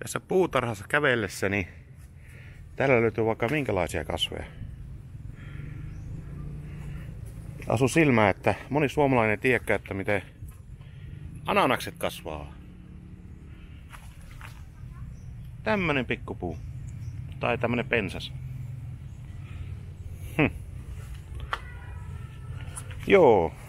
Tässä puutarhassa kävellessäni täällä löytyy vaikka minkälaisia kasveja. Asu silmää, että moni suomalainen ei tiedäkään, että miten ananakset kasvaa. Tämmönen pikkupuu. Tai tämmönen pensas. Joo.